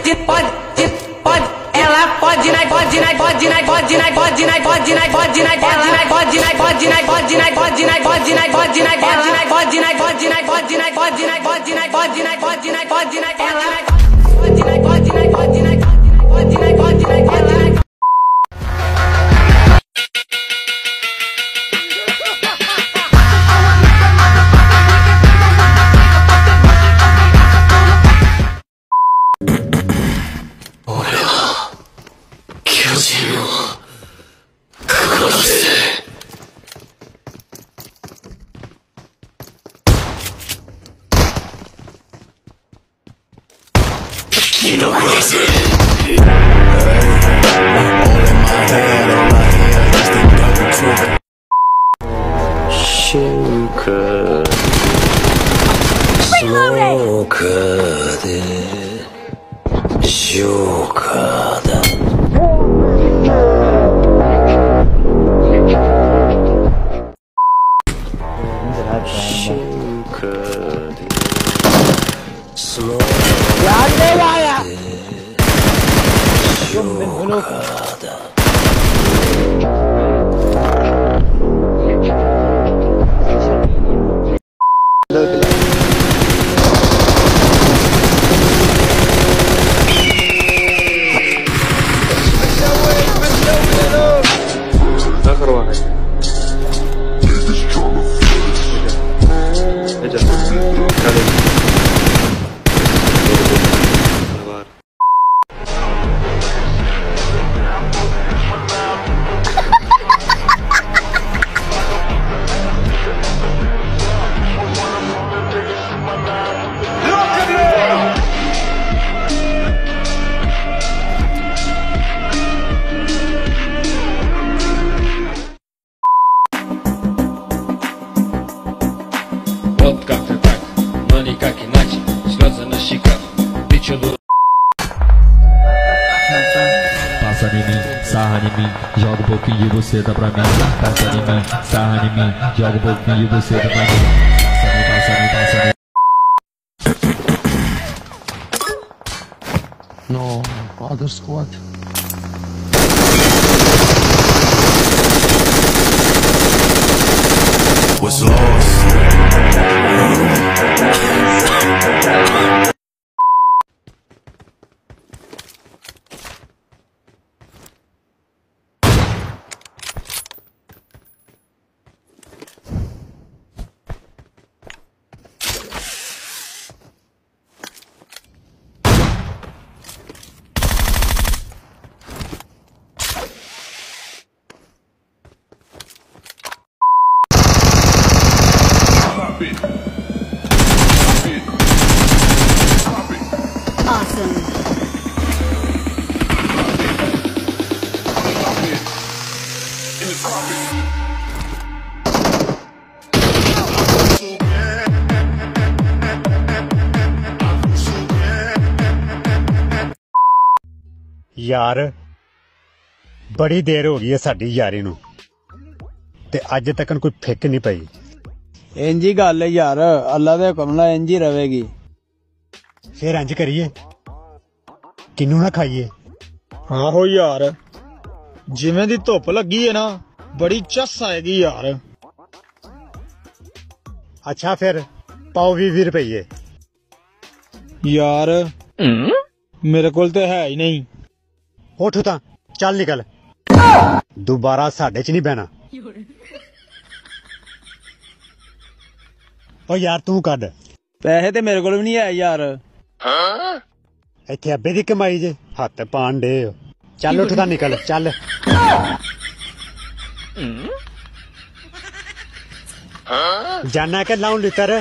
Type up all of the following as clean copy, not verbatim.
Passa em mim, sarra em mim, joga um pouquinho de buceta pra mim. Passa em mim, sarra em mim, joga um pouquinho de buceta pra mim. Passa em mim. No, other squad. Was lost. Awesome. यार बड़ी देर हो गई है साडी यारी नू ते अज तक कोई फिक नहीं पई। इंज ही गल है यार, अल्लाह दे हुक्म नाल इंज ही रवेगी। फिर इंज करिए किनू ना खाइए। आहो यार, जिवें दी धुप लगी है ना बड़ी चस आएगी यार। अच्छा फिर पाओ 20 रुपये। यार मेरे कोल ते है ही नहीं। उठ तां चल निकल, दोबारा साडे च नहीं बहना। ओ यार तू कद पैसे ते मेरे कोल भी नहीं है यार। इत्थे अब्बे दी कमाई जे हत्थ पान डे। चल उठ तां निकल चल। जाना के लाऊं लितर।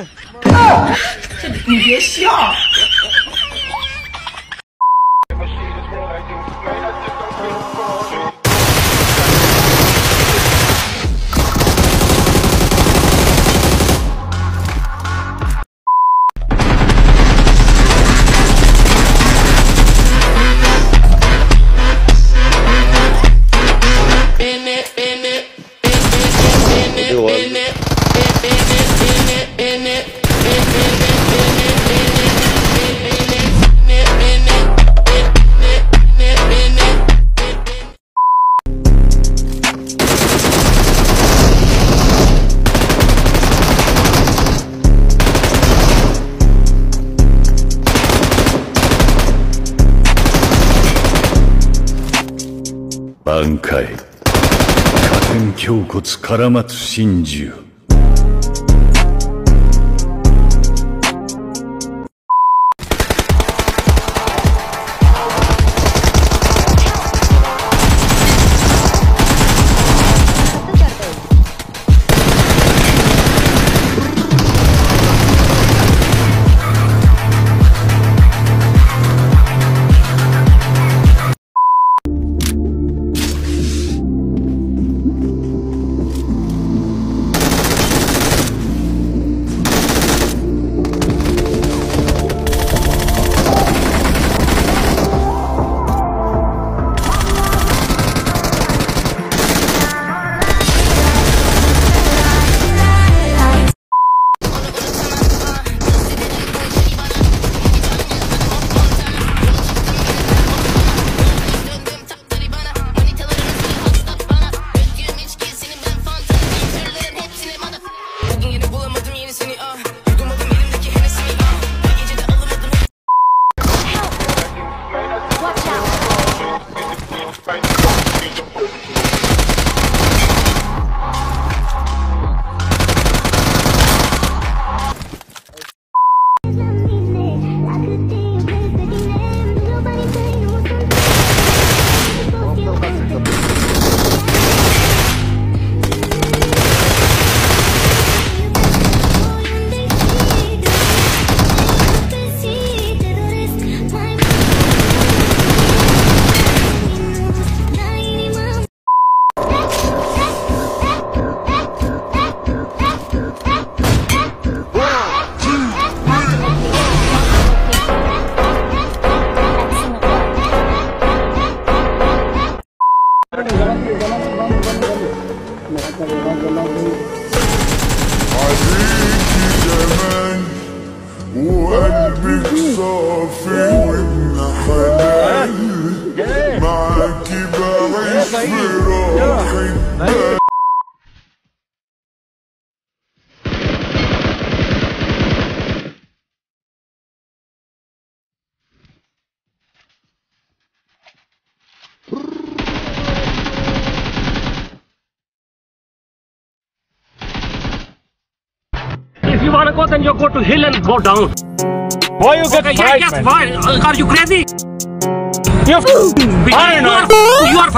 挽回加点胸骨絡まつ真珠 وقلبك صافي وابن حلال معاكي بعيش براحة If you wanna go, then you go to hill and go down. Why you get fright, yes, man? why? Are you crazy? You You are